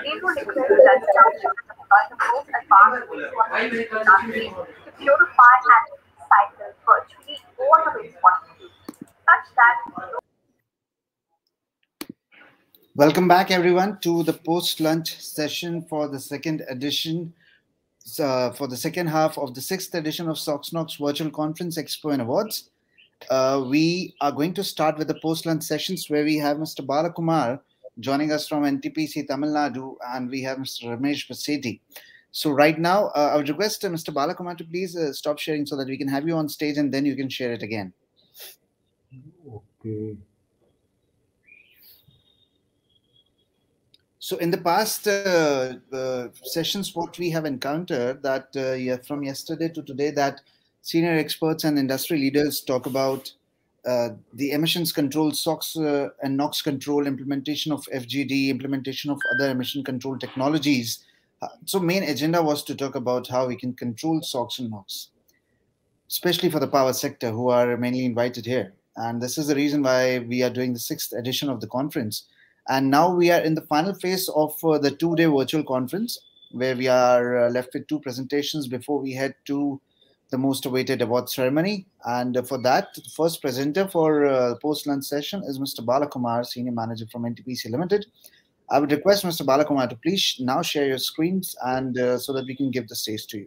to declare that the township is the most advanced wastewater in the country to purify and recycle virtually all the wastewater such that Welcome back, everyone, to the post-lunch session for the second edition, for the second half of the sixth edition of SOXNOX Virtual Conference Expo and Awards. We are going to start with the post-lunch sessions where we have Mr. Balakumar joining us from NTPC Tamil Nadu, and we have Mr. Ramesh Baseti. So right now, I would request Mr. Balakumar to please stop sharing so that we can have you on stage and then you can share it again. Okay. So in the past sessions, what we have encountered that from yesterday to today, that senior experts and industry leaders talk about the emissions control, SOx and NOx control, implementation of FGD, implementation of other emission control technologies. So main agenda was to talk about how we can control SOx and NOx, especially for the power sector who are mainly invited here. And this is the reason why we are doing the sixth edition of the conference. And now we are in the final phase of the two-day virtual conference, where we are left with two presentations before we head to the most awaited award ceremony. And for that, the first presenter for post-lunch session is Mr. Balakumar, Senior Manager from NTPC Limited. I would request Mr. Balakumar to please now share your screens and so that we can give the stage to you.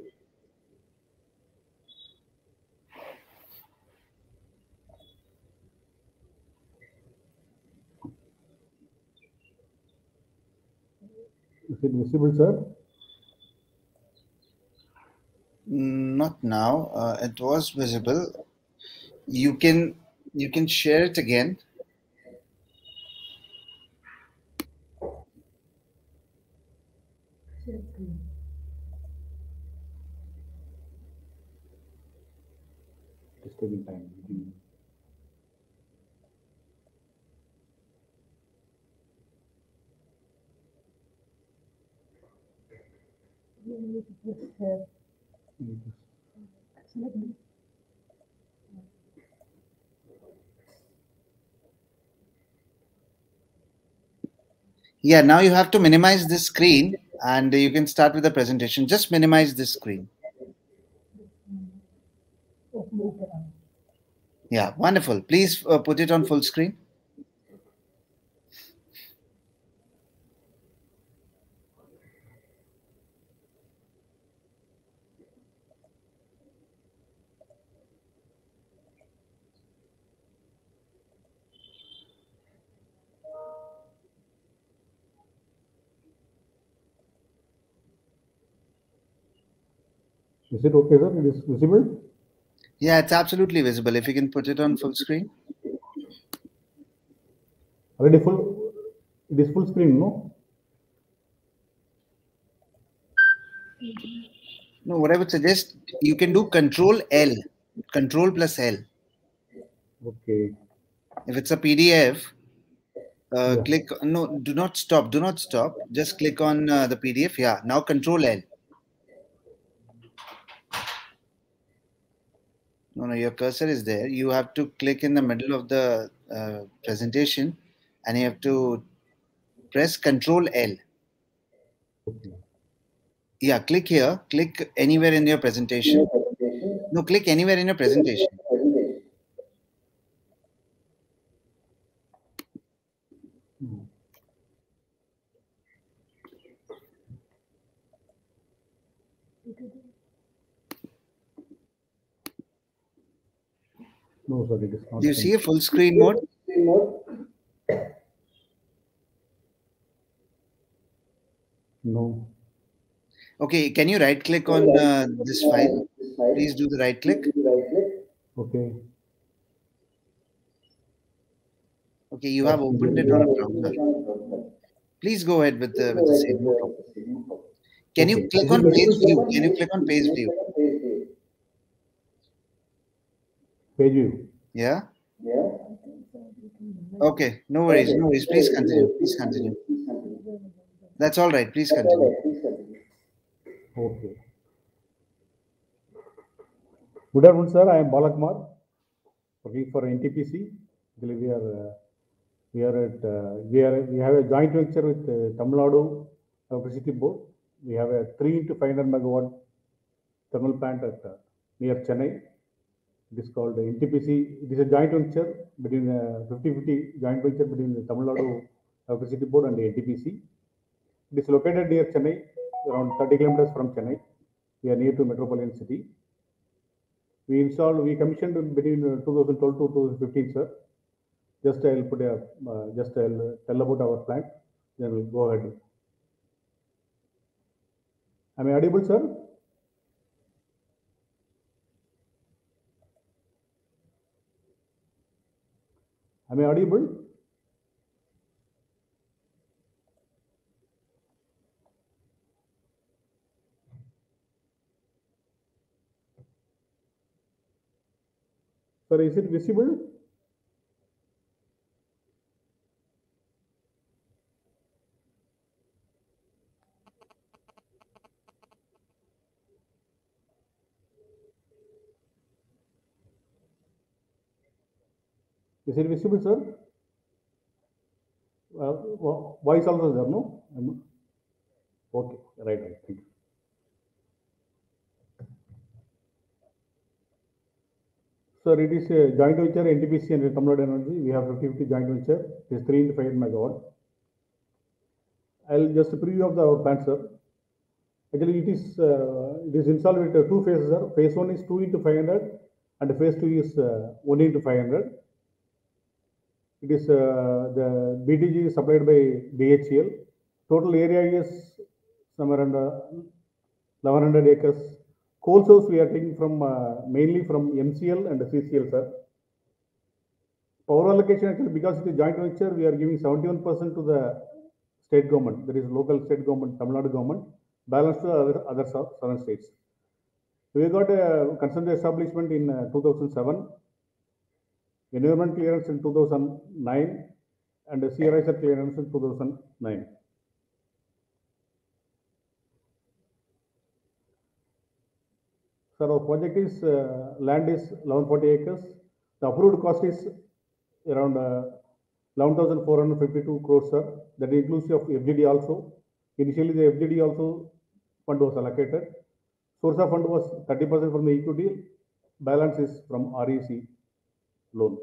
Is it visible, sir? Not now. It was visible. You can share it again. Just taking time. Yeah, now you have to minimize this screen and you can start with the presentation. Just minimize this screen. Yeah, wonderful. Please put it on full screen. Is it okay, sir? It is visible? Yeah, it's absolutely visible. If you can put it on full screen. Already full. It is full screen, no? No, what I would suggest, you can do Control L, Control plus L. Okay. If it's a PDF, Yeah. click. No, do not stop. Do not stop. Just click on the PDF. Yeah. Now Control L. No, your cursor is there. You have to click in the middle of the presentation and you have to press Control L. Okay. Yeah, click here. Click anywhere in your presentation. No, click anywhere in your presentation. No, sir, it is not. Do you see a full screen mode? No. Okay, can you right click on this file? Please do the right click. Okay. Okay, you have opened it on a browser. Please go ahead with the same. No problem. Can you click on page view? Can you click on page view? Page view. Yeah? Okay, no worries, no worries. Please continue. Please continue. That's all right. Please continue. Okay. Good afternoon, sir. I am Balakumar, working for NTPC. We have a joint venture with Tamil Nadu electricity board. We have a 3 into 500 megawatt thermal plant at near Chennai. It is called NTPC. It is a joint venture between 50-50 joint venture between the Tamil Nadu Electricity Board and the NTPC. It is located near Chennai, around 30 kilometers from Chennai. We are near to metropolitan city. We commissioned between 2012 to 2015, sir. Just I'll tell about our plant. Then we'll go ahead. Am I audible, sir? Am I audible? Sir, is it visible? Is it visible, sir? Voice also is there, no? Okay, right. Thank you. Sir, it is a joint venture, NTPC and Tamil Nadu Energy. We have 50-50 joint venture. It is 3 into 500 megawatt. I'll just preview of our plant, sir. Actually, it is installed with 2 phases, sir. Phase 1 is 2 into 500 and phase 2 is 1 into 500. It is the BTG is supplied by BHEL. Total area is somewhere around 1100 acres. Coal source we are taking from mainly from MCL and CCL, sir. Power allocation, actually, because it is joint venture, we are giving 71% to the state government. There is local state government, Tamil Nadu government, balance to other southern states. We got a consent establishment in 2007, environment clearance in 2009, and CRISR clearance in 2009. So our project is land is 1140 acres. The approved cost is around 11,452 crores, sir. That is inclusive of FGD also. Initially, the FGD also fund was allocated. Source of fund was 30% from the equity. Balance is from REC loan.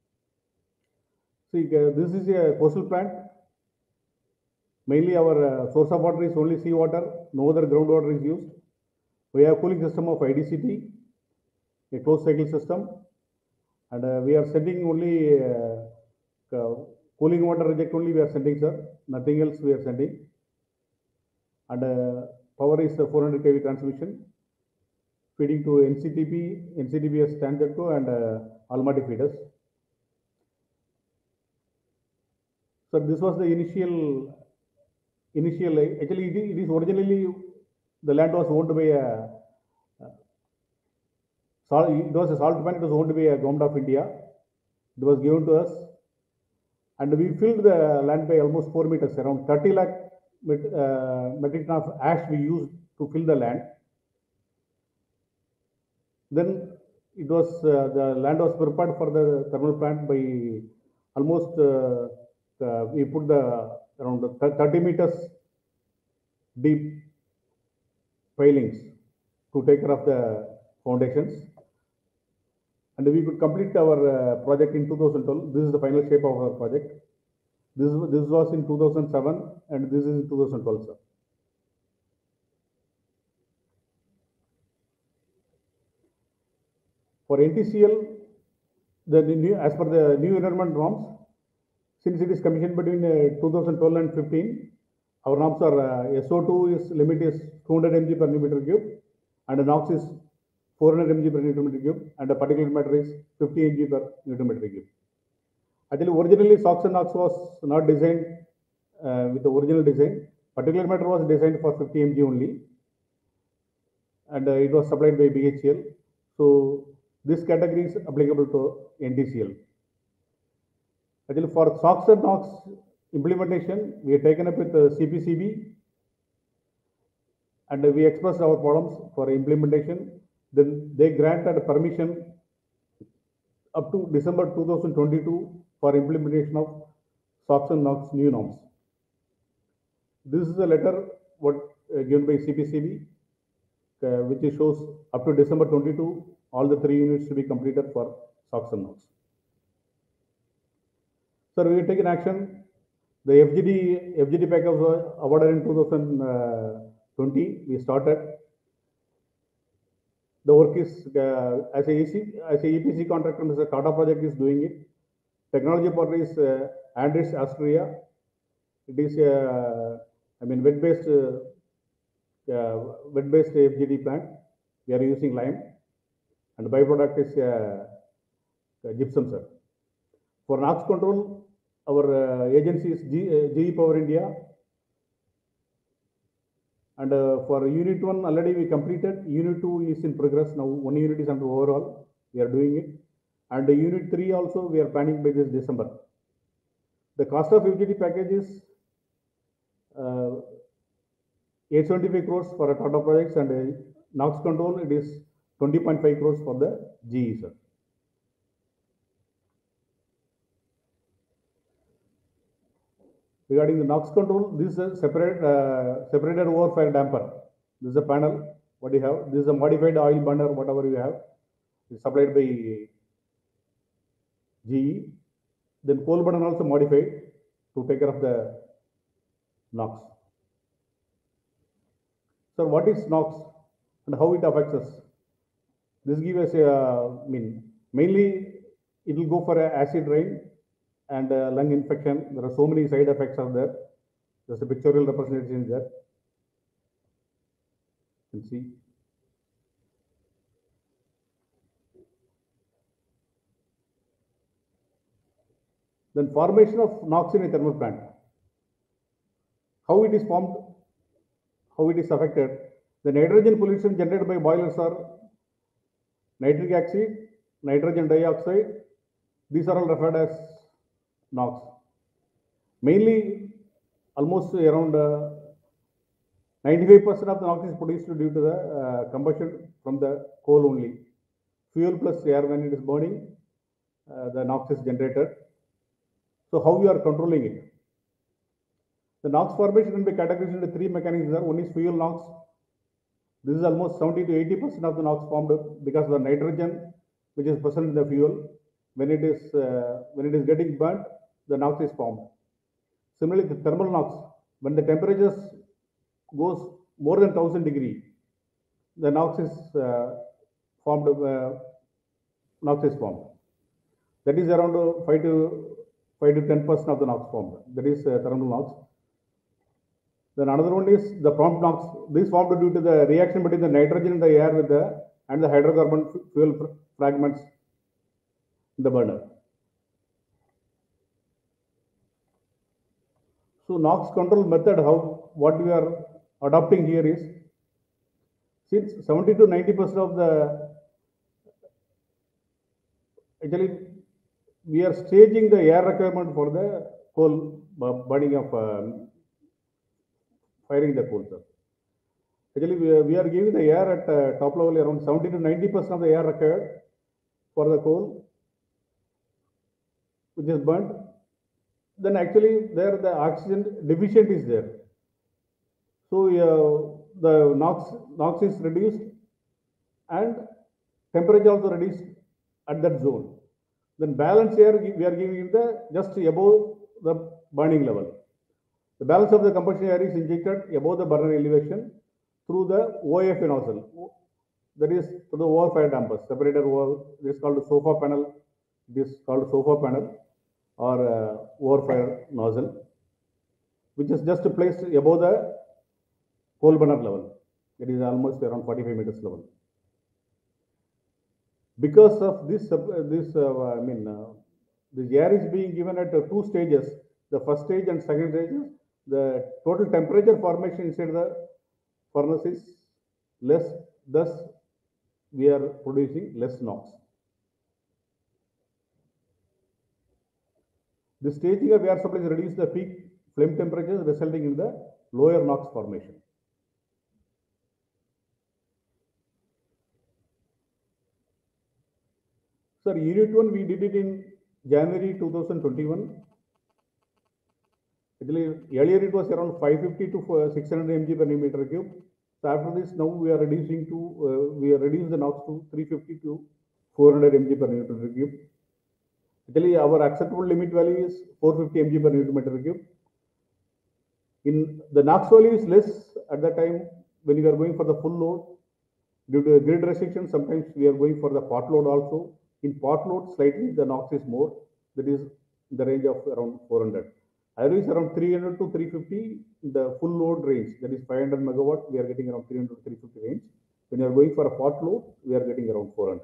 See, this is a coastal plant. Mainly our source of water is only sea water. No other groundwater is used. We have cooling system of IDCT, a closed cycle system, and we are sending only cooling water reject only we are sending, sir. Nothing else we are sending. And power is 400 kV transmission, feeding to NCTP, NCTPS Tanjatco and Almaty feeders. So this was the initial. Actually, it is originally the land was owned by it was a salt pan. It was owned by a government of India. It was given to us, and we filled the land by almost 4 meters, around 30 lakh metric ton of ash we used to fill the land. Then it was the land was prepared for the thermal plant by almost we put the around 30 meters deep pilings to take care of the foundations, and we could complete our project in 2012. This is the final shape of our project. This was in 2007, and this is in 2012, sir. For NTCL, as per the new environment norms, since it is commissioned between 2012 and 15, our norms are SO2 is limit is 200 mg per meter cube, and NOx is 400 mg per meter cube, and the particulate matter is 50 mg per meter cube. Actually, originally SOx and NOx was not designed with the original design. Particulate matter was designed for 50 mg only, and it was supplied by BHEL. So this category is applicable to NTCL. Actually, for SOx and NOx implementation, we have taken up with CPCB, and we expressed our problems for implementation. Then they granted permission up to December 2022 for implementation of SOx and NOx new norms. This is a letter what given by CPCB, which shows up to December 22, all the 3 units to be completed for SOx and NOx. Sir, we will take an action. The FGD package was awarded in 2020. We started. The work is as a EPC contractor, Mr. Tata Project is doing it. Technology partner is Andritz Austria. It is wet-based FGD plant. We are using lime, and the byproduct is gypsum, sir. For NOx control, our agency is GE Power India. And for Unit 1, already we completed. Unit 2 is in progress now. 1 unit is under overall. We are doing it. And Unit 3 also, we are planning by this December. The cost of FGD package is 875 crores for a Tata projects, and NOx control, it is 20.5 crores for the GE, sir. Regarding the NOx control, this is a separated overfire damper. This is a panel. What you have? This is a modified oil burner, whatever you have. It's supplied by GE. Then coal burner also modified to take care of the NOx. So what is NOx and how it affects us? This gives us mainly it will go for acid rain and lung infection. There are so many side effects are there. There's a pictorial representation there. You can see. Then formation of NOx in a thermal plant. How it is formed, how it is affected. The nitrogen pollution generated by boilers are nitric acid, nitrogen dioxide. These are all referred as NOx. Mainly, almost around 95% of the NOx is produced due to the combustion from the coal only. Fuel plus air, when it is burning, the NOx is generated. So how we are controlling it? The NOx formation can be categorized into 3 mechanisms. One is fuel NOx. This is almost 70 to 80% of the NOx formed because of the nitrogen which is present in the fuel. When it is getting burnt, the NOx is formed. Similarly, the thermal NOx, when the temperatures goes more than 1000 degrees, the NOx is formed. That is around 5 to 10% of the NOx formed. That is thermal NOx. Then another one is the prompt NOx. This formed due to the reaction between the nitrogen in the air with the hydrocarbon fuel fragments in the burner. So NOx control method, what we are adopting here is, since 70 to 90% of the, actually we are staging the air requirement for the coal burning of firing the coal, sir. Actually, we are giving the air at top level around 70 to 90% of the air required for the coal which is burnt. Then actually there the oxygen deficient is there. So the NOx is reduced and temperature also reduced at that zone. Then balance air we are giving the just above the burning level. The balance of the combustion air is injected above the burner elevation through the OFA nozzle. That is to the overfire dampers. Separator this is called the SOFA panel. This is called SOFA panel or overfire nozzle, which is just placed above the coal burner level. It is almost around 45 meters level. Because of this, the air is being given at 2 stages. The first stage and second stage, the total temperature formation inside the furnace is less. Thus, we are producing less NOx. The staging of air supply reduces the peak flame temperatures, resulting in the lower NOx formation. Sir, Unit 1 we did it in January 2021. Actually, earlier it was around 550 to 600 mg per meter cube. So after this, now we are reducing to we are reducing the NOx to 350 to 400 mg per meter cube. Actually, our acceptable limit value is 450 mg per meter cube. In the NOx value is less at that time when you are going for the full load. Due to grid restrictions, sometimes we are going for the part load also. In part load, slightly the NOx is more. That is in the range of around 400. Average around 300 to 350 in the full load range. That is 500 megawatt. We are getting around 300 to 350 range. When you are going for a part load, we are getting around 400.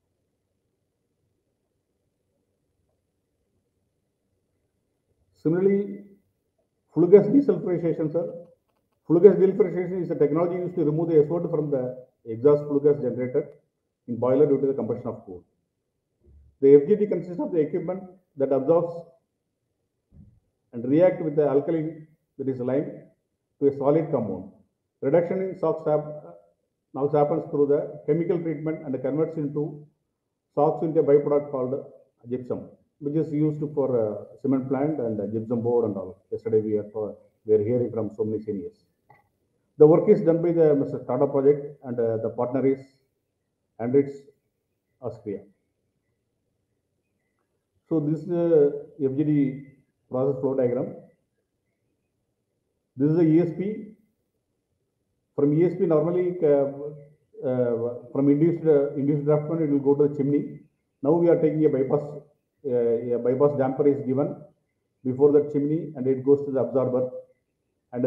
Similarly, flue gas desulfurization, sir. Flue gas desulfurization is a technology used to remove the SO2 from the exhaust flue gas generated in boiler due to the combustion of coal. The FGD consists of the equipment that absorbs and react with the alkali, that is lime, to a solid compound. Reduction in SOx now happens through the chemical treatment and converts into SOx into a byproduct called gypsum, which is used for cement plant and gypsum board and all. Yesterday we are hearing from so many seniors. The work is done by the Mr. Tata project, and the partner is Andritz Austria. So this is the FGD process flow diagram. This is the ESP. From ESP, normally from induced draftman, it will go to the chimney. Now we are taking a bypass. A bypass damper is given before the chimney, and it goes to the absorber. And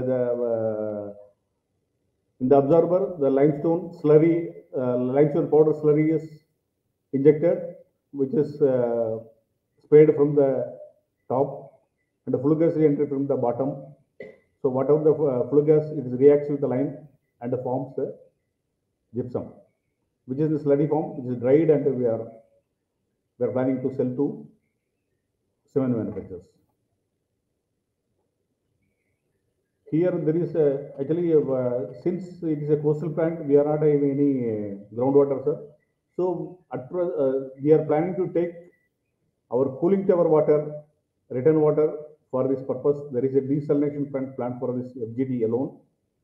in the absorber, the limestone slurry, limestone powder slurry is injected, which is sprayed from the top, and the flue gas is entered from the bottom. So whatever the flue gas, it reacts with the lime and forms the gypsum, which is the slurry form, which is dried, and we are planning to sell to cement manufacturers. Here there is actually since it is a coastal plant, we are not having any groundwater, sir. So we are planning to take our cooling tower water, return water for this purpose. There is a desalination plant for this FGD alone.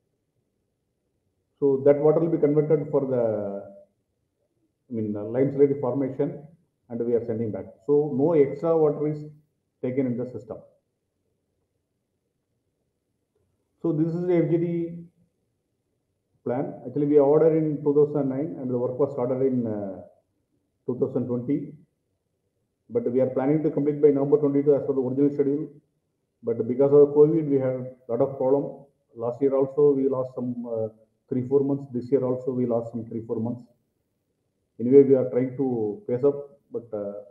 So that water will be converted for the lime slurry formation, and we are sending back. So no extra water is taken in the system. So this is the FGD plan. Actually, we ordered in 2009, and the work was started in 2020. But we are planning to complete by November 22 as per the original schedule. But because of COVID, we had a lot of problem. Last year also, we lost some 3-4 months. This year also, we lost some 3-4 months. Anyway, we are trying to pace up, but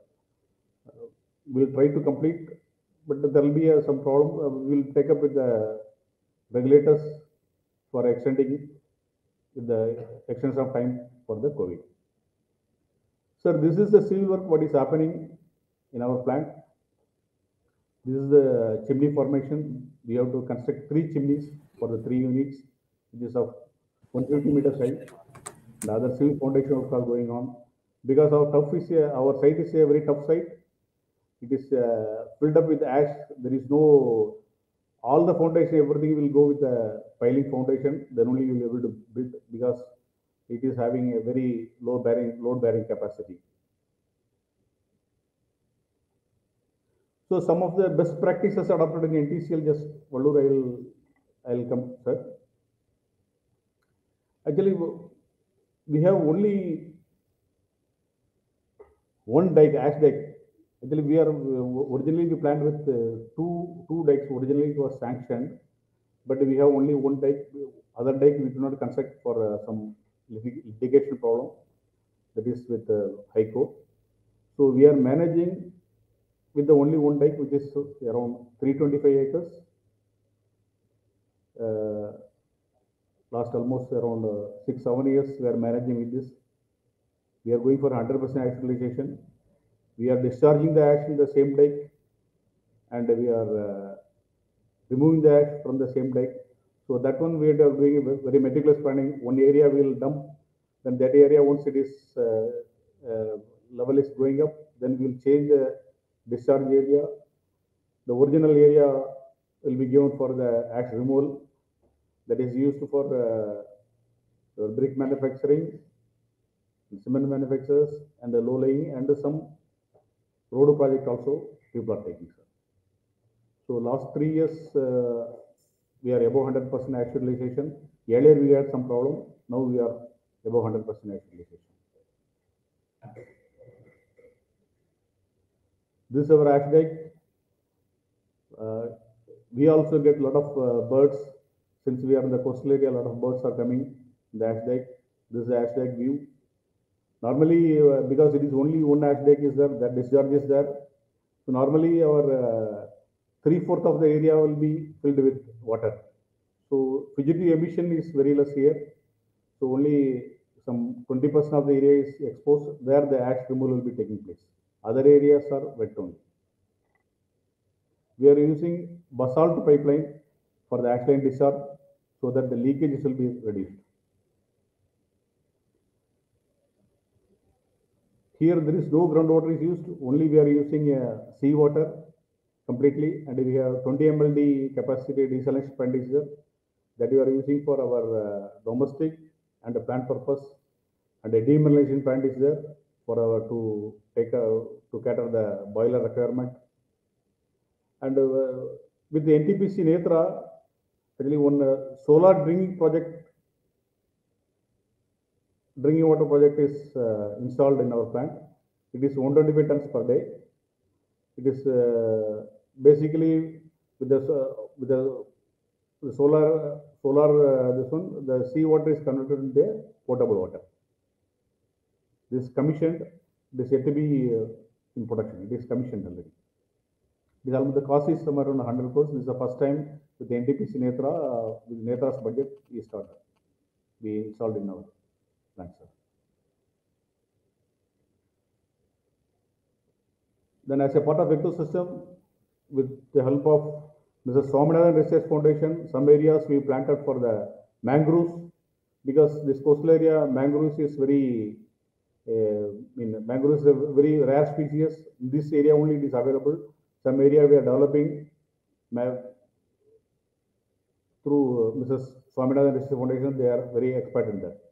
we'll try to complete. But there will be some problem. We'll take up with the regulators for extending the extension of time for the COVID. Sir, this is the civil work, what is happening in our plant. This is the chimney formation. We have to construct 3 chimneys for the 3 units, which is of 150 meters high. The other civil foundation work are going on. Because our site is a very tough site. It is filled up with ash. There is no, all the foundation, everything will go with the piling foundation. Then only you will be able to build, because it is having a very load bearing capacity. So some of the best practices adopted in NTCL, just Vallur, I'll come, sir. Actually, we have only one dike, ash dike. Actually, we are originally we planned with two dikes. Originally, it was sanctioned, but we have only one dike. Other dike we do not construct for some litigation problem, that is with High Court. So we are managing with the only one dike, which is around 325 acres. Last almost around 6-7 years, we are managing with this. We are going for 100% ash utilization. We are discharging the ash in the same dike, and we are removing the ash from the same dike. So that one we are doing a very meticulous planning. One area we will dump, then that area, once it is level is going up, then we will change the discharge area. The original area will be given for the ash removal that is used for brick manufacturing, cement manufacturers, and the low laying, and some road project also people are taking, sir. So last 3 years we are above 100% ash utilization. Earlier we had some problem. Now we are above 100% ash utilization. This is our ash dike. We also get a lot of birds. Since we are in the coastal area, a lot of birds are coming in the ash dike. This is the ash dike view. Normally, because it is only one ash dike is there, that discharge is there. So normally our 3/4 of the area will be filled with water. So fugitive emission is very less here. So only some 20% of the area is exposed. There the ash removal will be taking place. Other areas are wet only. We are using basalt pipeline for the ash line discharge so that the leakages will be reduced. Here there is no groundwater is used, only we are using sea water completely, and we have 20 MLD capacity desalination plant is there that we are using for our domestic and the plant purpose, and a demineralization plant is there for our to cater the boiler requirement. And with the NTPC Netra, actually one solar drinking water project is installed in our plant. It is 125 tons per day. It is basically with the solar this one, the sea water is converted into potable water. This commissioned. It is yet to be in production. It is commissioned already. The cost is somewhere around 100 crores. This is the first time with the NTPC Netra, with Netra's budget is started. We installed in our plant, sir. Then as a part of ecosystem, with the help of Mrs. Swaminathan Research Foundation, some areas we planted for the mangroves, because this coastal area, mangroves is very, mangroves is a very rare species. In this area only it is available. Some area we are developing through Mrs. Swaminathan Research Foundation. They are very expert in that.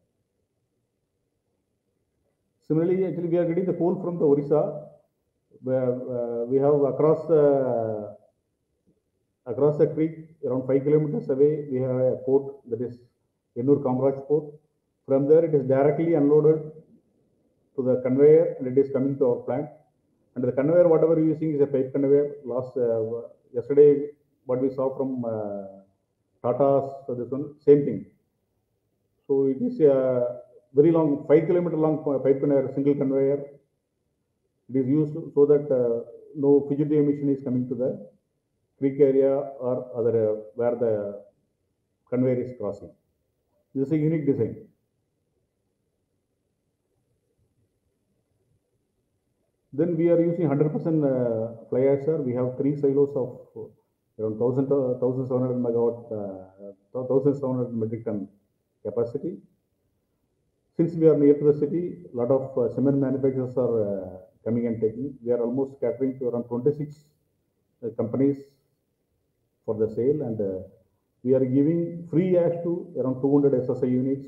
Similarly, actually we are getting the coal from the Orissa, where we have across the creek, around 5 kilometers away, we have a port, that is Ennur Kamraj port. From there, it is directly unloaded to the conveyor, and it is coming to our plant. And the conveyor, whatever we are using, is a pipe conveyor. Yesterday, what we saw from Tata's, so this one, same thing. So it is a very long, 5 kilometer long pipe conveyor, single conveyor. It is used so that no fugitive emission is coming to the creek area or other where the conveyor is crossing. This is a unique design. Then we are using 100% fly ash, sir. We have 3 silos of around 1,700 megawatt, 1,700 metric ton capacity. Since we are near to the city, a lot of cement manufacturers are coming and taking. We are almost catering to around 26 companies for the sale, and we are giving free ash to around 200 SSI units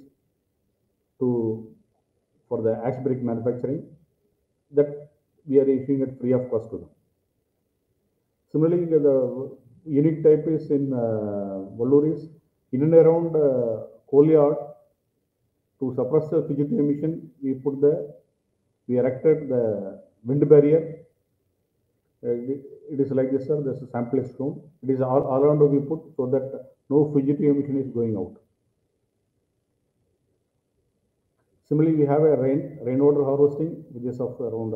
for the ash brick manufacturing. That we are issuing it free of cost to them. Similarly, the unique type is in Valluris, in and around coal yard. To suppress the fugitive emission, we erected the wind barrier. It is like this, sir. There's a sample is shown. It is all around we put so that no fugitive emission is going out. Similarly, we have a rainwater harvesting, which is of around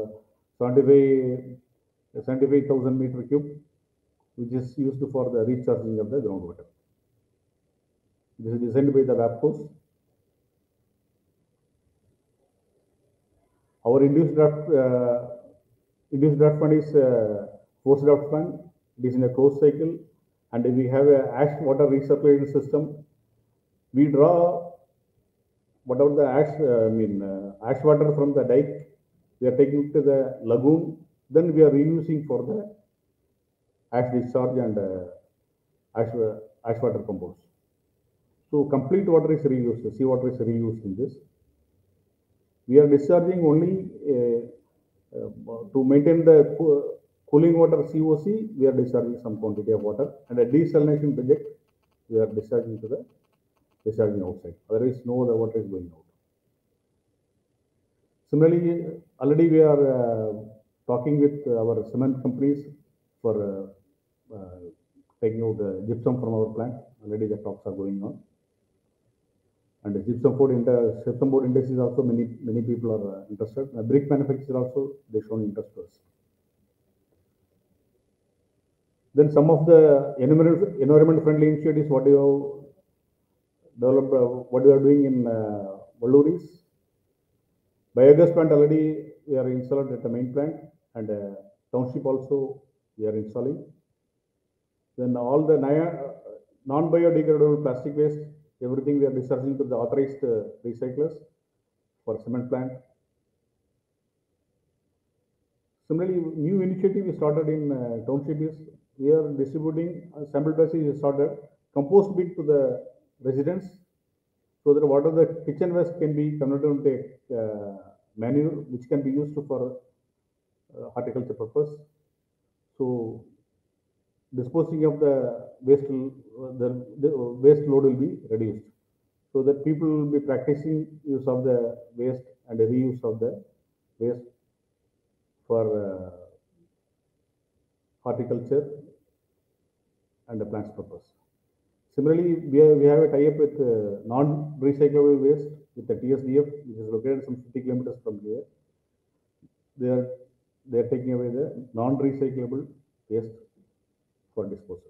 75,000 meter cube, which is used for the recharging of the groundwater. This is designed by the WAPCOs. Our induced draft fund is forced draft fund. It is in a closed cycle, and we have a ash water recirculation system. We draw whatever the ash water from the dike. We are taking it to the lagoon. Then we are reusing for the ash discharge and ash water compost. So complete water is reused, seawater is reused in this. We are discharging only to maintain the cooling water COC, we are discharging some quantity of water, and a desalination project, we are discharging outside. Otherwise, no other water is going out. Similarly, already we are talking with our cement companies for taking out the gypsum from our plant. Already the talks are going on. And the gypsum board industry also many people are interested. Brick manufacturers also, they shown interest to us. Then some of the environment friendly initiatives what you have developed, what you are doing in Valluris. Biogas plant already we are installed at the main plant, and township also we are installing. Then all the non-biodegradable plastic waste, everything we are discharging to the authorized recyclers for cement plant. Similarly, new initiative we started in township is we are distributing sample basis is started compost bin to the residents, so that what are the kitchen waste can be converted into manure, which can be used for horticulture purpose. So disposing of the waste load will be reduced, so that people will be practicing use of the waste and the reuse of the waste for horticulture and the plants purpose. Similarly, we have a tie-up with non-recyclable waste with the TSDF, which is located some 50 kilometers from here. They are taking away the non-recyclable waste for disposal.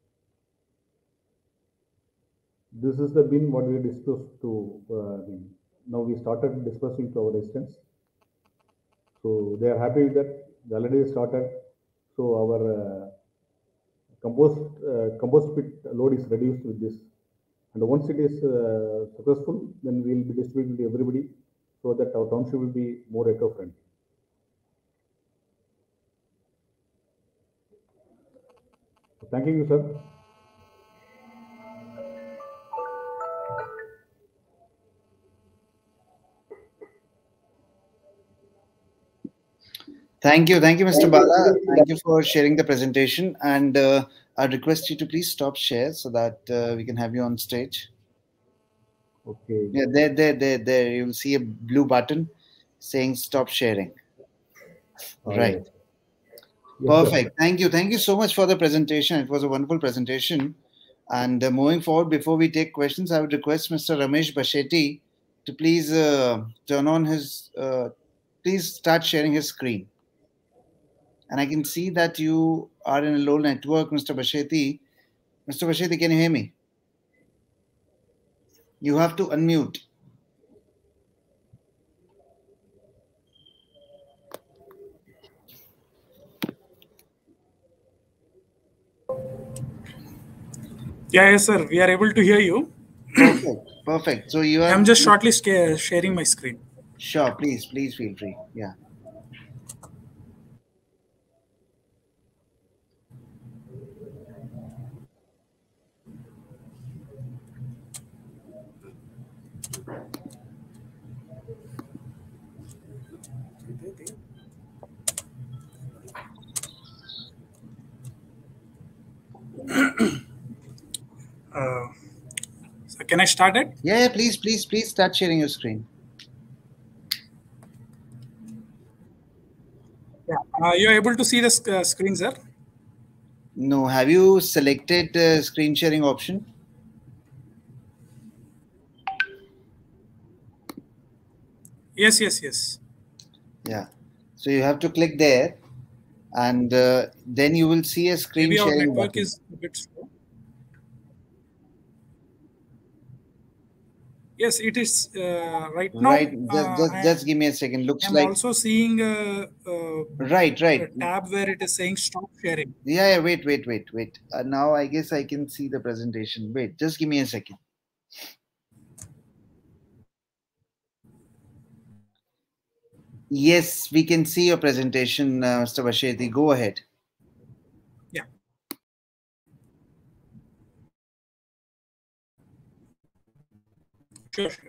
This is the bin what we discussed to. Now we started dispersing to our residents. So they are happy with that. They already started. So our compost pit load is reduced with this. And once it is successful, then we will be distributing to everybody, so that our township will be more eco-friendly. Thank you, sir. Thank you, Mr. Bala. Thank you for sharing the presentation, and I'd request you to please stop share so that we can have you on stage. Okay. Yeah, there. You will see a blue button saying stop sharing. Right. Yes. Yes, perfect. Sir. Thank you so much for the presentation. It was a wonderful presentation. And moving forward, before we take questions, I would request Mr. Ramesh Basheti to please turn on his, please start sharing his screen. And I can see that you are in a low network, Mr. Basheti. Mr. Basheti, can you hear me? You have to unmute. Yeah, yes, sir. We are able to hear you. Perfect. So you are. I'm just shortly sharing my screen. Sure, please feel free. Yeah. So can I start it? Yeah, please start sharing your screen. Yeah. You're able to see the screen, sir? No. Have you selected the screen sharing option? Yes. Yeah. So you have to click there, and then you will see a screen Maybe sharing our network button. is a bit slow. Yes, it is right now. Right. Just give me a second. Looks I'm like. also seeing Right. a tab where it is saying stop sharing. Yeah. Wait. Now I guess I can see the presentation. Wait. Just give me a second. Yes, we can see your presentation, Mr. Basheti. Go ahead. Yeah. Sure, sure.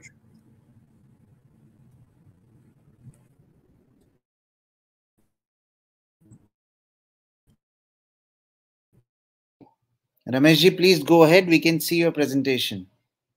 Rameshji, please go ahead. We can see your presentation.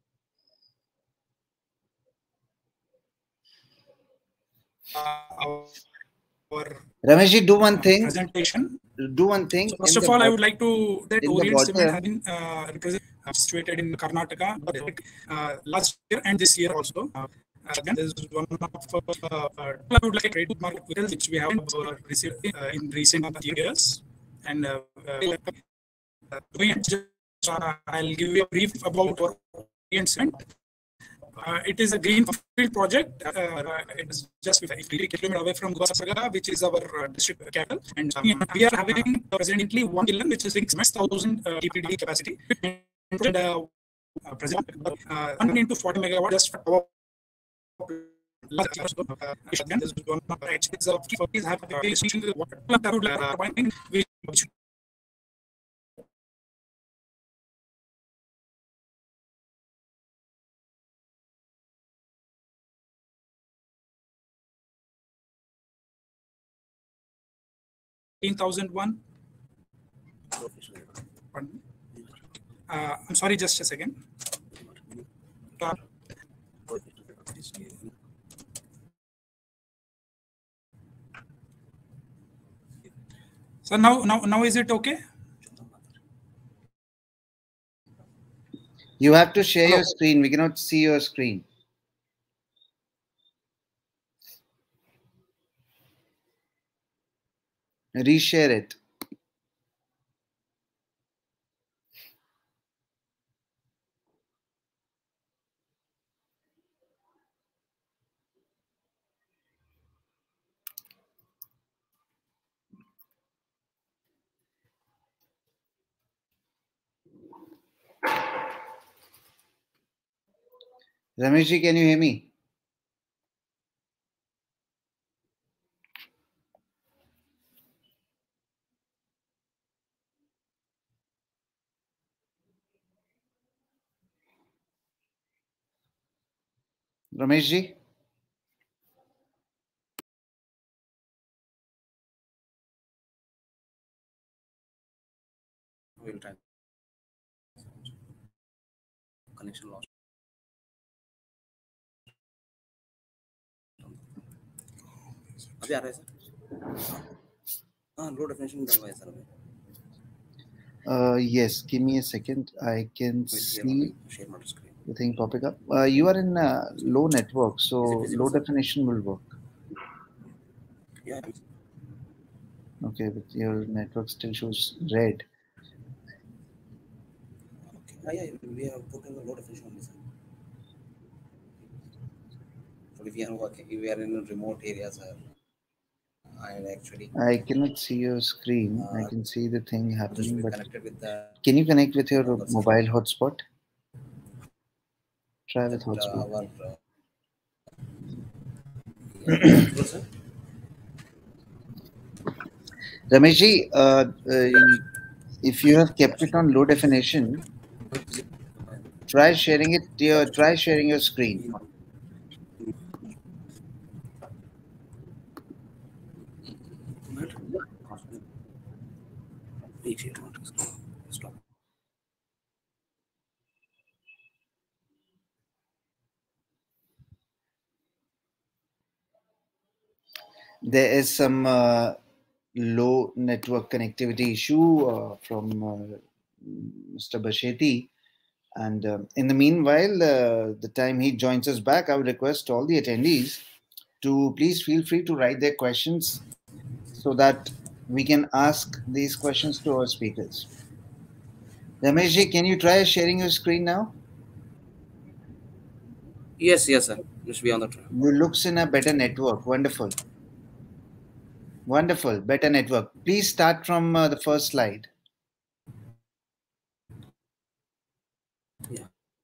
Our Rameshji, do one thing. presentation. Do one thing. So first of all, I would like to that in the Orient Cement has bottom- been situated in Karnataka last year and this year also. Again, this is one of I would like trademark vehicles which we have received in recent years. And I'll give you a brief about Orient Cement. It is a greenfield project. It is just 50 kilometers away from Guwahati, which is our district capital. And we are having presently 1 million, which is 6,000 TPD capacity. And present 1 into 40 megawatt just for power. This is one of the HPs of is have which 18,001. I'm sorry, just a second. So now is it okay? You have to share your screen. We cannot see your screen. Reshare it. Rameshji, can you hear me? Rameshji? We'll try. Connection lost. अभी आ रहा है sir? हाँ, low definition डलवाया sir अभी. Yes, give me a second. I can see Share my screen. the thing popping up. You are in low network, so low definition will work. Yeah. Okay, but your network still shows red. Okay. Yeah, we have put in the low definition only, sir. So if we are working, if we are in a remote area, sir, I cannot see your screen. I can see the thing happening, but with the, can you connect with your mobile hotspot? Try with hotspot. Rameshji, if you have kept it on low definition, try sharing it. Try sharing your screen. Stop. There is some low network connectivity issue from Mr. Basheti. And in the meanwhile, the time he joins us back, I would request all the attendees to please feel free to write their questions so that we can ask these questions to our speakers. Rameshji, can you try sharing your screen now? Yes, sir. Must be on the track. You looks in a better network. Wonderful. Wonderful. Better network. Please start from the first slide. Yeah.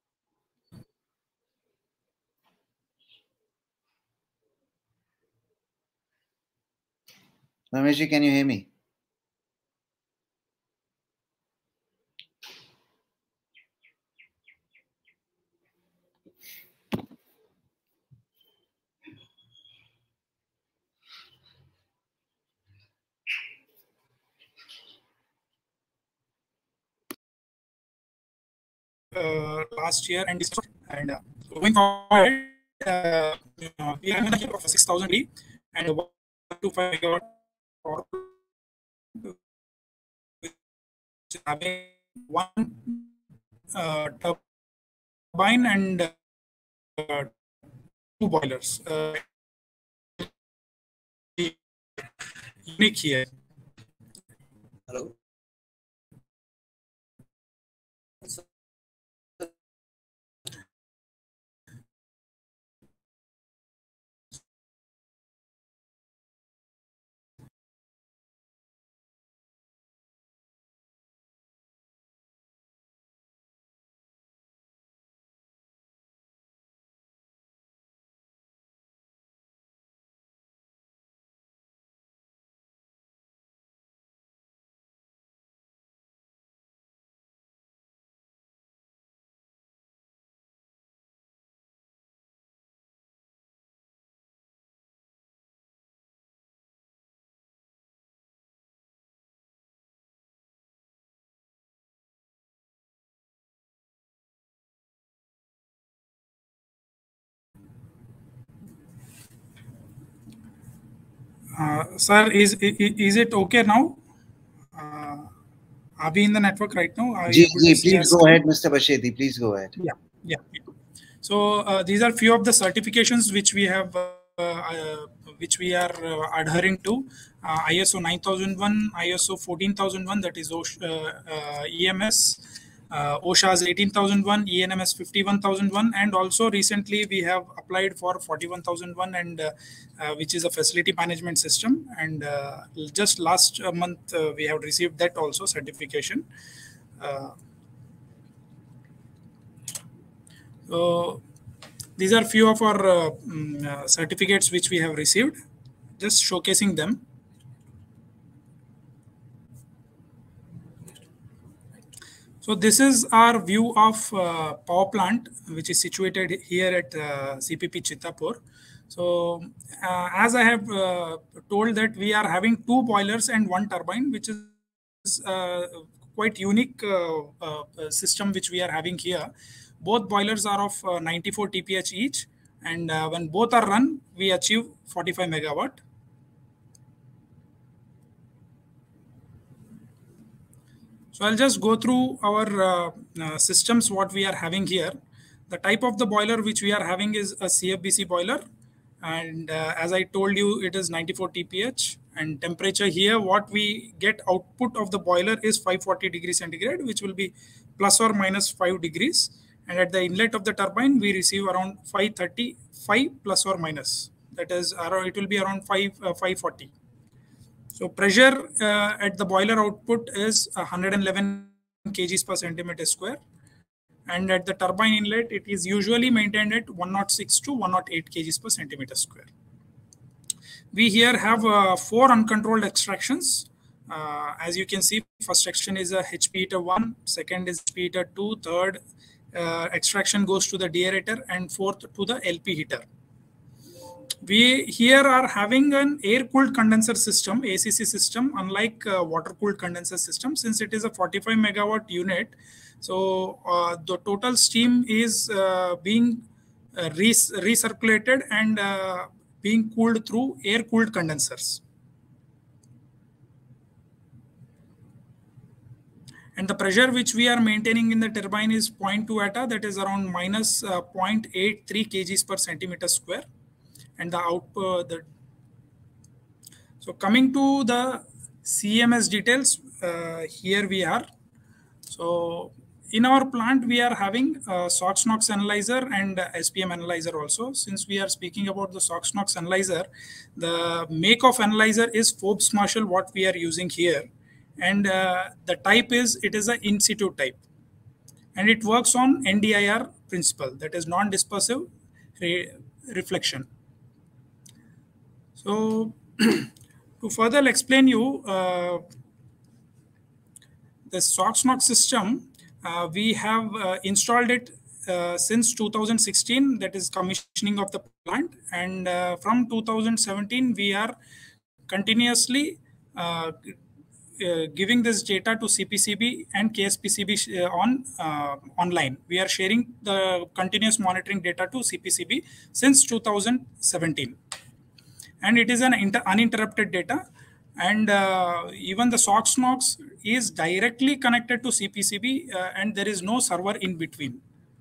Rameshji, can you hear me? last year, and going forward, we have a of 6,000 D and 125 megawatt power, which is having one turbine and two boilers. Unique here. Hello. Sir, is it okay now? Are we in the network right now? Please go ahead, Mr. Basheti. Please go ahead. Yeah. So these are few of the certifications which we have, which we are adhering to: ISO 9001, ISO 14001, that is EMS. OSHA's 18,001, ENMS 51,001, and also recently we have applied for 41,001, and which is a facility management system. And just last month we have received that also certification. So these are few of our certificates which we have received. Just showcasing them. So this is our view of power plant, which is situated here at CPP Chittapur. So as I have told that we are having two boilers and one turbine, which is quite unique system which we are having here. Both boilers are of 94 TPH each, and when both are run, we achieve 45 megawatt. So I'll just go through our systems, what we are having here. The type of the boiler which we are having is a CFBC boiler. And as I told you, it is 94 TPH. And temperature here, what we get output of the boiler is 540 degrees centigrade, which will be plus or minus 5 degrees. And at the inlet of the turbine, we receive around 535 plus or minus. That is, it will be around 540. So pressure at the boiler output is 111 kgs per centimeter square. And at the turbine inlet, it is usually maintained at 106 to 108 kgs per centimeter square. We here have 4 uncontrolled extractions. As you can see, first extraction is a HP heater 1, second is HP heater 2, third extraction goes to the deaerator, and fourth to the LP heater. We here are having an air-cooled condenser system, ACC system, unlike water-cooled condenser system, since it is a 45 megawatt unit. So the total steam is being recirculated and being cooled through air-cooled condensers. And the pressure which we are maintaining in the turbine is 0.2 atta, that is around minus 0.83 kgs per centimeter square. And the output, so coming to the CMS details, here we are. So in our plant, we are having SOx-NOx analyzer and SPM analyzer also. Since we are speaking about the SOx-NOx analyzer, the make of analyzer is Forbes-Marshall, what we are using here. And the type is, it is an in situ type. And it works on NDIR principle, that is non-dispersive reflection. So to further explain you, the SOx-NOx system, we have installed it since 2016, that is commissioning of the plant. And from 2017, we are continuously giving this data to CPCB and KSPCB online. We are sharing the continuous monitoring data to CPCB since 2017. And it is an uninterrupted data. And even the SOX NOx is directly connected to CPCB and there is no server in between.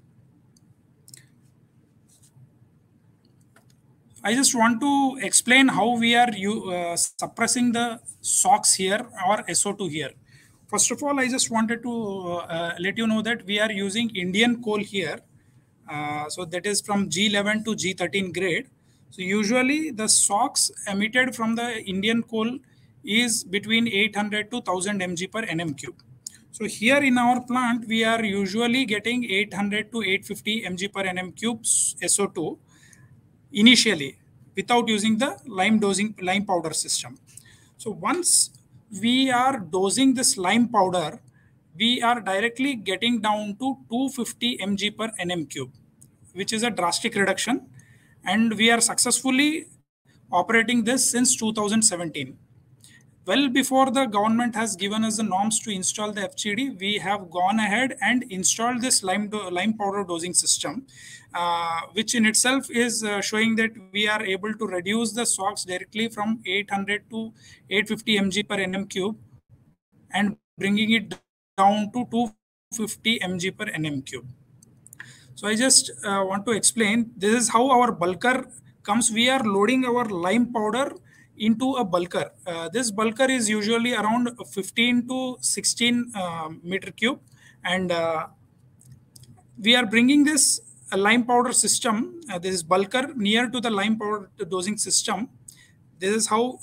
I just want to explain how we are suppressing the SOX here or SO2 here. First of all, I just wanted to let you know that we are using Indian coal here. So that is from G11 to G13 grade. So usually the SOX emitted from the Indian coal is between 800 to 1000 mg per nm cube. So here in our plant, we are usually getting 800 to 850 mg per nm cube SO2 initially without using the lime powder system. So once we are dosing this lime powder, we are directly getting down to 250 mg per nm cube, which is a drastic reduction. And we are successfully operating this since 2017. Well before the government has given us the norms to install the FGD, we have gone ahead and installed this lime powder dosing system, which in itself is showing that we are able to reduce the SOX directly from 800 to 850 mg per nm cube and bringing it down to 250 mg per nm cube. So I just want to explain, this is how our bulker comes. We are loading our lime powder into a bulker. This bulker is usually around 15 to 16 meter cube, and we are bringing this lime powder system, this bulker near to the lime powder dosing system. This is how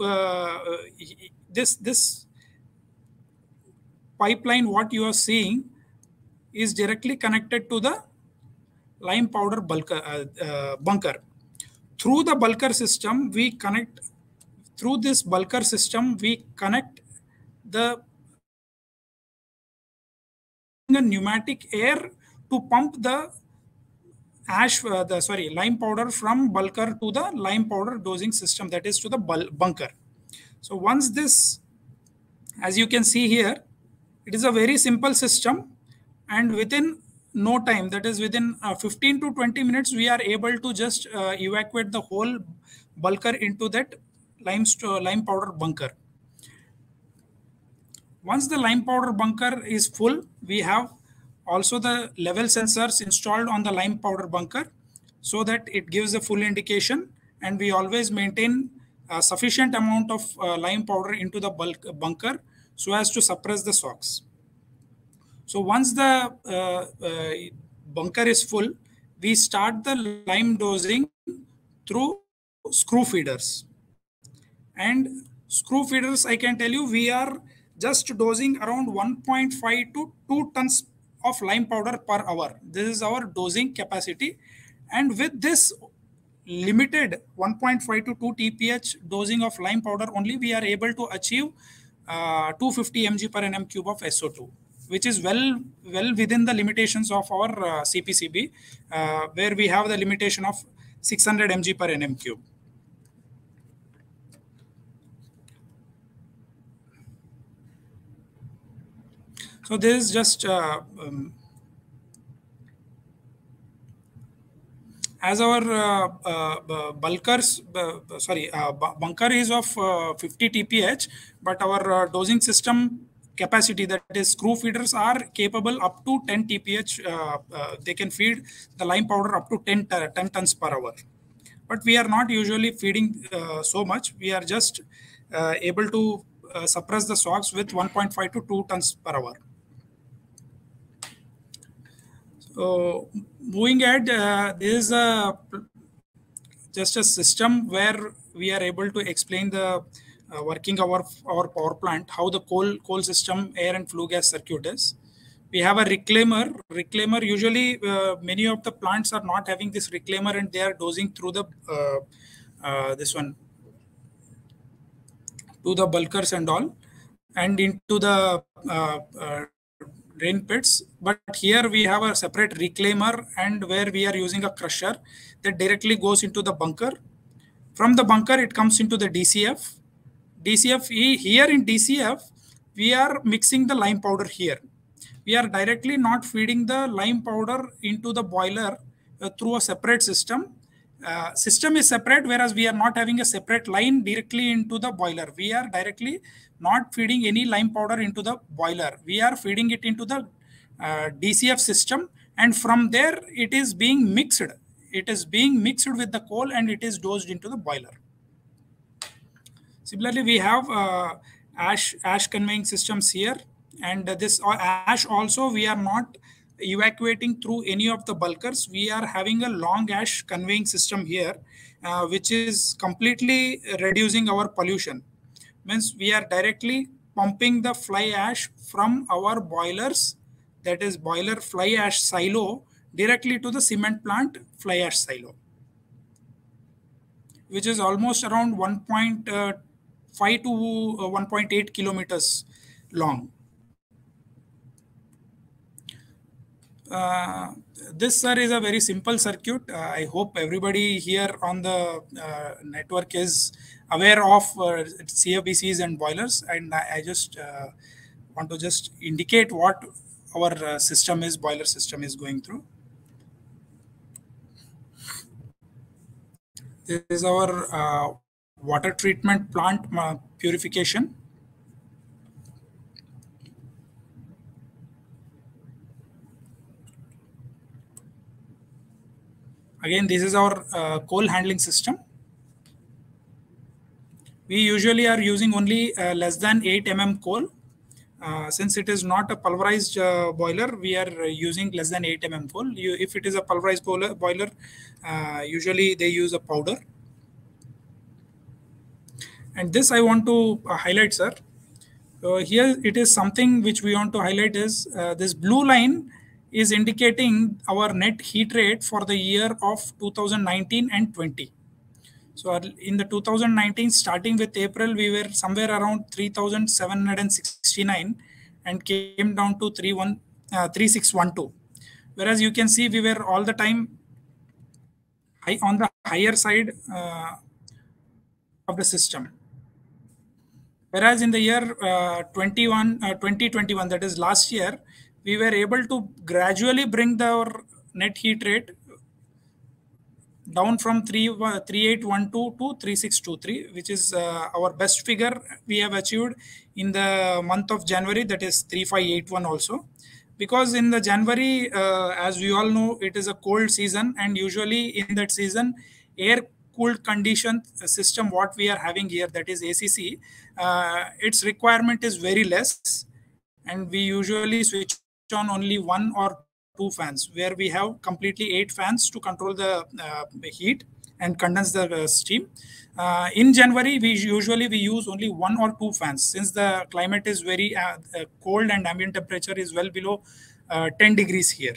this pipeline, what you are seeing, is directly connected to the lime powder bunker. Through the bulker system, we connect. Through this bulker system, we connect the pneumatic air to pump the lime powder from bulker to the lime powder dosing system, that is to the bunker. So once this, as you can see here, it is a very simple system, and within no time, that is within 15 to 20 minutes, we are able to just evacuate the whole bulker into that lime powder bunker. Once the lime powder bunker is full, we have also the level sensors installed on the lime powder bunker so that it gives a full indication, and we always maintain a sufficient amount of lime powder into the bunker so as to suppress the SOX. So once the bunker is full, we start the lime dosing through screw feeders. And screw feeders, I can tell you, we are just dosing around 1.5 to 2 tons of lime powder per hour. This is our dosing capacity. And with this limited 1.5 to 2 TPH dosing of lime powder only, we are able to achieve 250 mg per nm cube of SO2, which is well within the limitations of our CPCB, where we have the limitation of 600 mg per nm cube. So this is just as our bunker is of 50 TPH, but our dosing system capacity, that is screw feeders, are capable up to 10 TPH. They can feed the lime powder up to 10 tons per hour. But we are not usually feeding so much. We are just able to suppress the SOX with 1.5 to 2 tons per hour. So moving ahead, this is just a system where we are able to explain the working our power plant, how the coal system, air and flue gas circuit is. We have a reclaimer. Reclaimer, usually many of the plants are not having this reclaimer, and they are dosing through the this one to the bulkers and all, and into the drain pits. But here we have a separate reclaimer, and where we are using a crusher that directly goes into the bunker. From the bunker, it comes into the DCF. Here in DCF, we are mixing the lime powder here. We are directly not feeding the lime powder into the boiler through a separate system. System is separate, whereas we are not having a separate line directly into the boiler. We are directly not feeding any lime powder into the boiler. We are feeding it into the DCF system, and from there it is being mixed. It is being mixed with the coal and it is dosed into the boiler. Similarly, we have ash conveying systems here, and this ash also we are not evacuating through any of the bulkers. We are having a long ash conveying system here, which is completely reducing our pollution. Means we are directly pumping the fly ash from our boilers, that is boiler fly ash silo, directly to the cement plant fly ash silo, which is almost around 1.5 to 1.8 kilometers long. This, sir, is a very simple circuit. I hope everybody here on the network is aware of CFBCs and boilers, and I just want to just indicate what our system is, boiler system is going through. This is our water treatment plant purification. Again, this is our coal handling system. We usually are using only less than 8 mm coal. Since it is not a pulverized boiler, we are using less than 8 mm coal. If it is a pulverized boiler, usually they use a powder. And this I want to highlight, sir. Here it is something which we want to highlight is this blue line is indicating our net heat rate for the year of 2019 and 20. So in the 2019, starting with April, we were somewhere around 3,769 and came down to 3612. Whereas you can see we were all the time on the higher side of the system. Whereas in the year 2021, that is last year, we were able to gradually bring our net heat rate down from 3812 to 3623, which is our best figure we have achieved in the month of January, that is 3581 also. Because in the January, as we all know, it is a cold season, and usually in that season, air cooled condition system, what we are having here, that is ACC, its requirement is very less, and we usually switch on only 1 or 2 fans, where we have completely 8 fans to control the heat and condense the steam. In January, we usually use only 1 or 2 fans, since the climate is very cold and ambient temperature is well below 10 degrees here.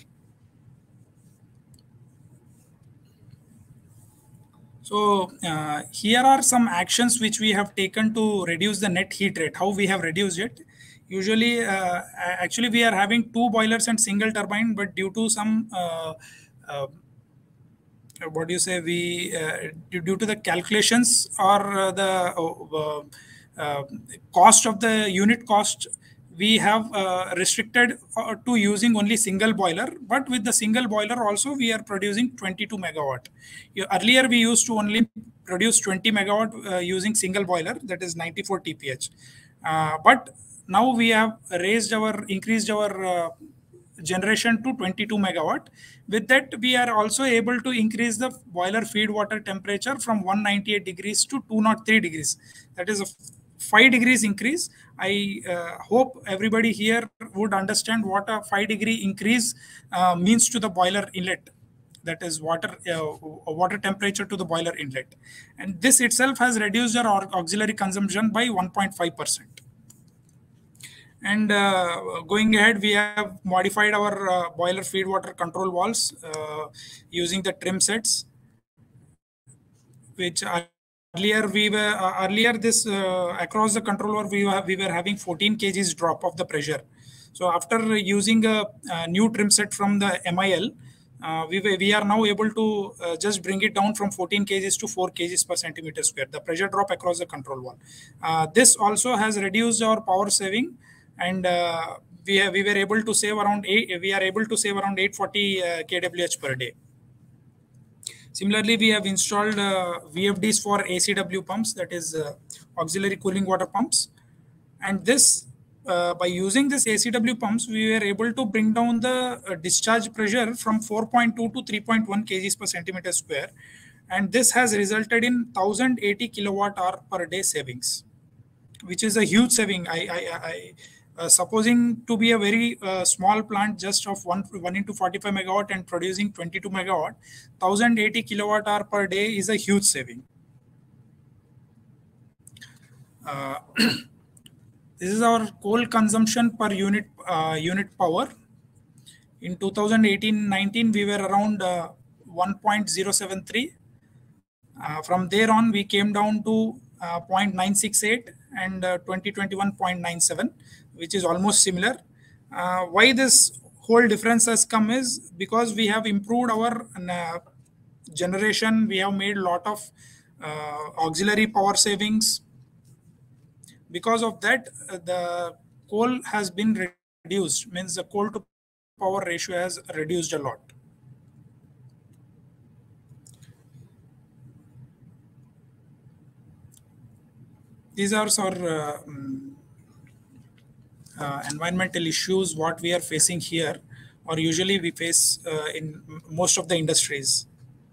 So here are some actions which we have taken to reduce the net heat rate. How we have reduced it? Usually, actually, we are having 2 boilers and single turbine, but due to some, what do you say, due to the calculations or the cost of the unit cost, we have restricted to using only single boiler. But with the single boiler also, we are producing 22 megawatt. Earlier, we used to only produce 20 megawatt using single boiler, that is 94 TPH. But now we have increased our generation to 22 megawatt. With that, we are also able to increase the boiler feed water temperature from 198 degrees to 203 degrees. That is a 5 degrees increase. I hope everybody here would understand what a 5 degree increase means to the boiler inlet. That is water temperature to the boiler inlet. And this itself has reduced our auxiliary consumption by 1.5%. And going ahead, we have modified our boiler feed water control valves using the trim sets, which earlier this across the control valve we were having 14 kgs drop of the pressure. So after using a new trim set from the MIL, we are now able to just bring it down from 14 kgs to 4 kgs per centimeter square, the pressure drop across the control wall. This also has reduced our power saving, and we were able to save around 840 kWh per day. Similarly, we have installed VFDs for ACW pumps, that is auxiliary cooling water pumps. And this, by using this ACW pumps, we were able to bring down the discharge pressure from 4.2 to 3.1 kgs per centimeter square. And this has resulted in 1080 kilowatt hour per day savings, which is a huge saving. Supposing to be a very small plant just of 1 into 45 megawatt and producing 22 megawatt, 1080 kilowatt hour per day is a huge saving. This is our coal consumption per unit power. In 2018-19, we were around 1.073. From there on, we came down to 0.968 and 2021 0.97, which is almost similar. Why this whole difference has come is because we have improved our generation. We have made a lot of auxiliary power savings. Because of that, the coal has been reduced, means the coal to power ratio has reduced a lot. These are our environmental issues, what we are facing here, or usually we face in most of the industries.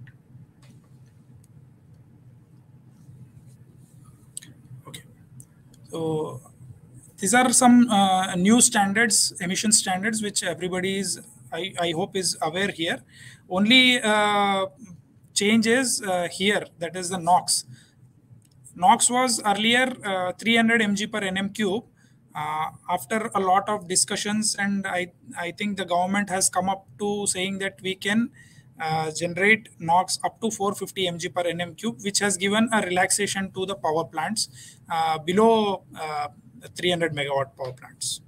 Okay, so these are some new standards, emission standards, which everybody is, I hope, is aware here. Only change is here, that is the NOx. NOx was earlier 300 mg per nm cube. After a lot of discussions, and I think the government has come up to saying that we can generate NOx up to 450 mg per nm cube, which has given a relaxation to the power plants below 300 megawatt power plants.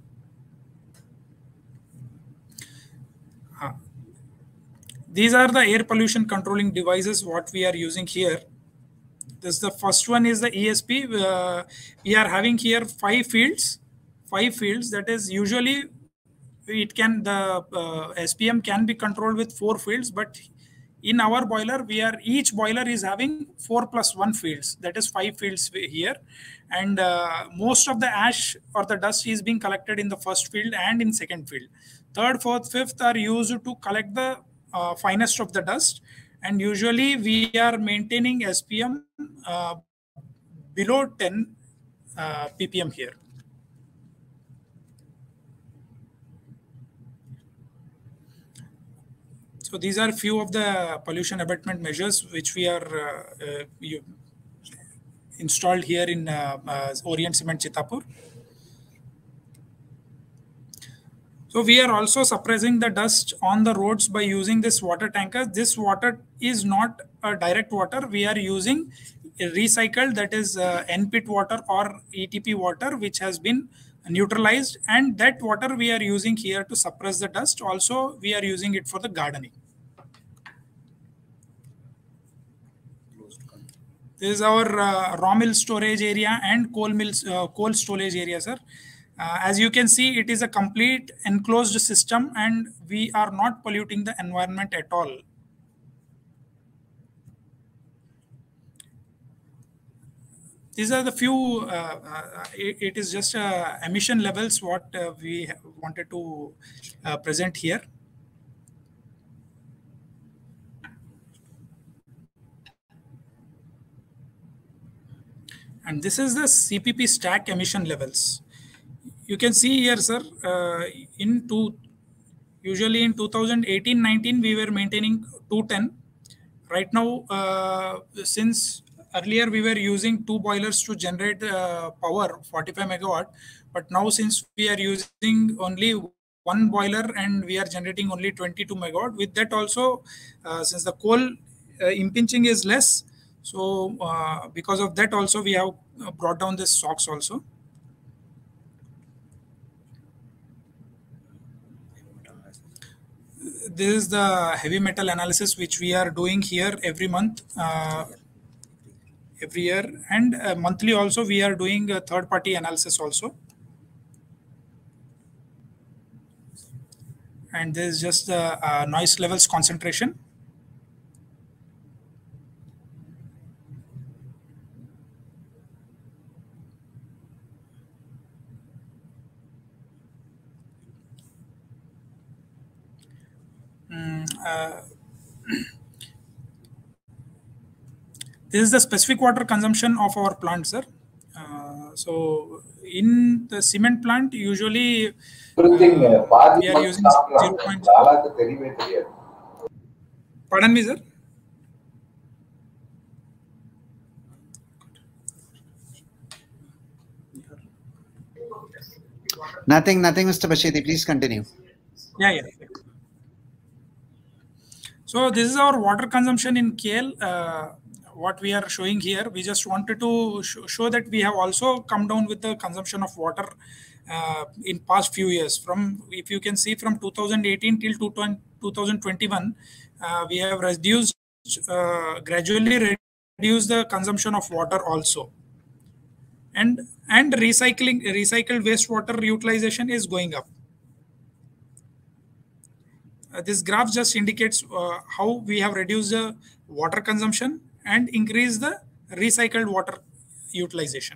These are the air pollution controlling devices what we are using here. This, the first one is the ESP. We are having here 5 fields. 5 fields, that is usually it can, the SPM can be controlled with 4 fields, but in our boiler, each boiler is having 4+1 fields, that is 5 fields here. And most of the ash or the dust is being collected in the first field and in second field. Third, fourth, fifth are used to collect the finest of the dust. And usually we are maintaining SPM below 10 ppm here. So these are few of the pollution abatement measures which we are installed here in Orient Cement Chittapur. So we are also suppressing the dust on the roads by using this water tanker. This water is not a direct water. We are using a recycled, that is NPIT water or ETP water, which has been neutralized, and that water we are using here to suppress the dust. Also, we are using it for the gardening. This is our raw mill storage area and coal storage area, sir. As you can see, it is a complete enclosed system and we are not polluting the environment at all. These are the few, it is just emission levels what we wanted to present here. And this is the CPP stack emission levels. You can see here, sir, usually in 2018-19, we were maintaining 210. Right now, since earlier we were using 2 boilers to generate power, 45 megawatt, but now since we are using only 1 boiler and we are generating only 22 megawatt, with that also, since the coal impinging is less, so because of that also we have brought down this SOx also. this is the heavy metal analysis which we are doing here every month, every year, and monthly also we are doing a third-party analysis also. And this is just the noise levels concentration. This is the specific water consumption of our plant, sir. So in the cement plant, usually we are using 0. Pardon me, sir. Nothing, Mr. Bashidi. Please continue. Yeah. So this is our water consumption in KL. What we are showing here, we just wanted to show that we have also come down with the consumption of water in past few years. From, if you can see, from 2018 till 2021, we have reduced, gradually reduced the consumption of water also. And recycled wastewater utilization is going up. This graph just indicates how we have reduced the water consumption and increased the recycled water utilization.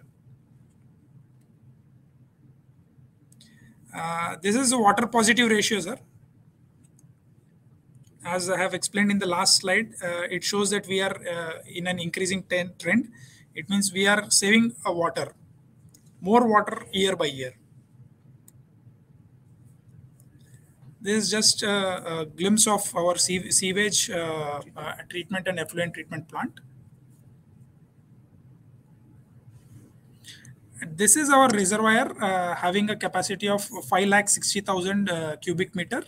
This is a water positive ratio, sir. As I have explained in the last slide, it shows that we are in an increasing trend. It means we are saving more water year by year. This is just a glimpse of our sewage treatment and effluent treatment plant. This is our reservoir having a capacity of 560,000 cubic meter.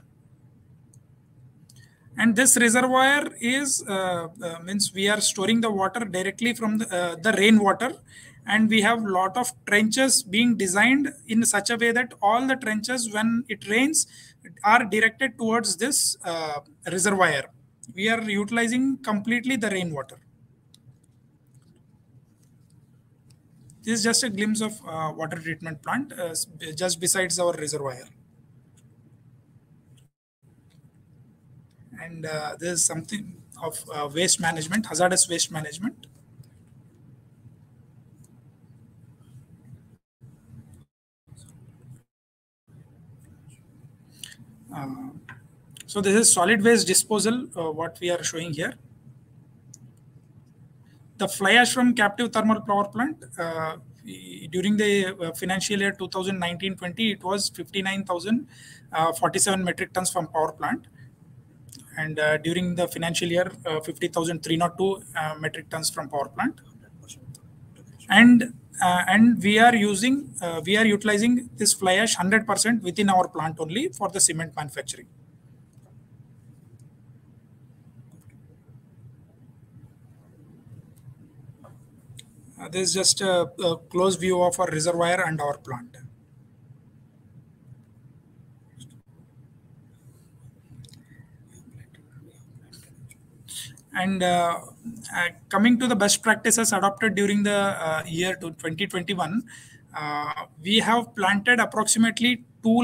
And this reservoir is means we are storing the water directly from the rainwater, and we have lot of trenches being designed in such a way that all the trenches, when it rains, are directed towards this reservoir. We are utilizing completely the rainwater. This is just a glimpse of water treatment plant just besides our reservoir. And there is something of waste management, hazardous waste management. So this is solid waste disposal, what we are showing here. The fly ash from captive thermal power plant, during the financial year 2019-20, it was 59,047 metric tons from power plant. And during the financial year, 50,302 metric tons from power plant. And we are utilizing this fly ash 100% within our plant only for the cement manufacturing. This is just a close view of our reservoir and our plant. And coming to the best practices adopted during the year 2021, we have planted approximately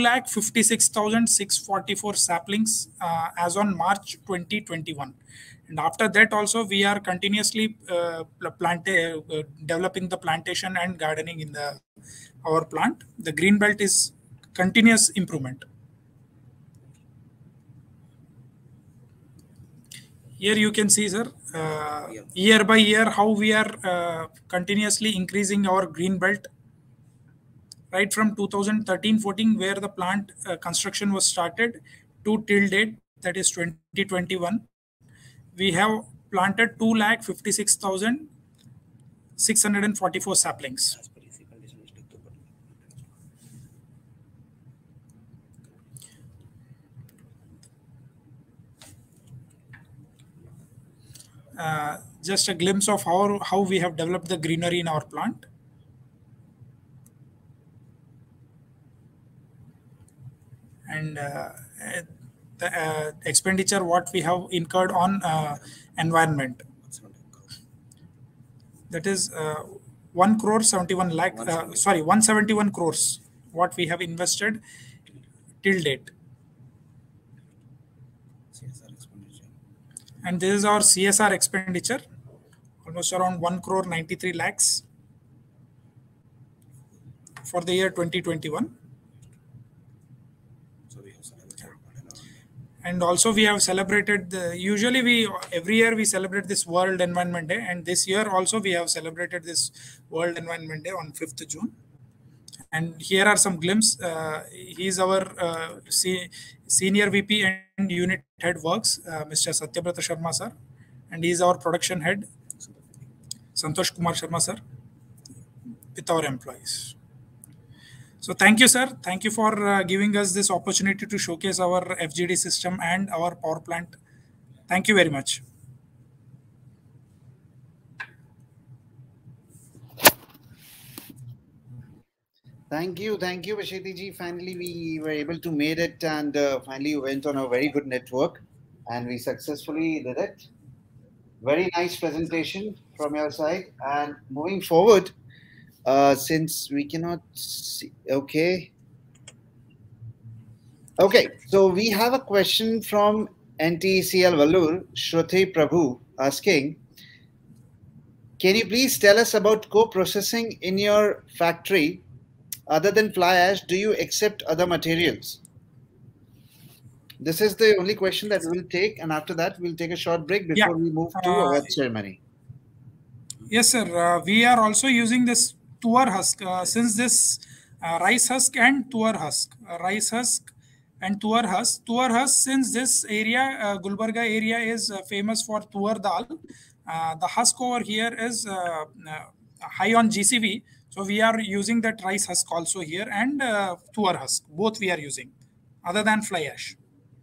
256,644 saplings as on March 2021. And after that also, we are continuously developing the plantation and gardening in our plant. The green belt is continuous improvement. Here you can see, sir, year by year how we are continuously increasing our green belt. Right from 2013-14, where the plant construction was started, to till date, that is 2021, we have planted 256,644 saplings. Just a glimpse of how we have developed the greenery in our plant. And the expenditure what we have incurred on environment. That is 171 crores what we have invested till date. CSR expenditure. And this is our CSR expenditure, almost around 1 crore 93 lakhs for the year 2021. So we have celebrated. And also we have celebrated usually every year we celebrate this World Environment Day, and this year also we have celebrated this World Environment Day on 5th June. And here are some glimpses. He is our senior VP and unit head works, Mr. Satyabrata Sharma sir, and he is our production head, Santosh Kumar Sharma sir, with our employees. So thank you, sir. Thank you for giving us this opportunity to showcase our FGD system and our power plant. Thank you very much. Thank you, Vashiti ji. Finally, we were able to make it, and finally went on a very good network, and we successfully did it. Very nice presentation from your side. And moving forward, since we cannot see, okay, so we have a question from NTCL Vallur, Shruti Prabhu, asking, can you please tell us about co-processing in your factory? Other than fly ash, do you accept other materials? This is the only question that we will take, and after that, we'll take a short break before we move to our ceremony. Yes, sir. We are also using this tuar husk, since this rice husk and tuar husk. Rice husk and tuar husk. Tuar husk, since this area, Gulbarga area is famous for tuar dal. The husk over here is high on GCV. So we are using that rice husk also here, and tuar husk. Both we are using, other than fly ash.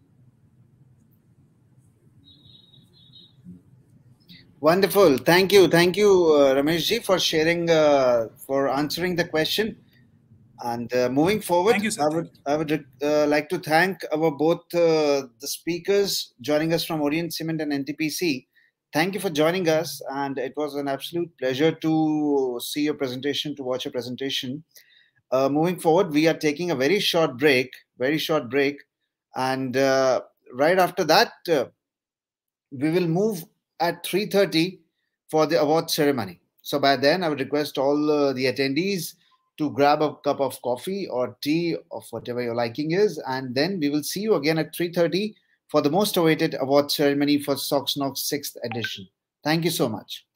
Wonderful. Thank you, Ramesh ji, for sharing, for answering the question. And moving forward, thank you, sir. I would like to thank our both the speakers joining us from Orient Cement and NTPC. Thank you for joining us, and it was an absolute pleasure to see your presentation, to watch your presentation. Moving forward, we are taking a very short break, and right after that, we will move at 3:30 for the award ceremony. So by then, I would request all the attendees to grab a cup of coffee or tea of whatever your liking is, and then we will see you again at 3:30 for the most awaited award ceremony for SOX NOX 6th edition. Thank you so much.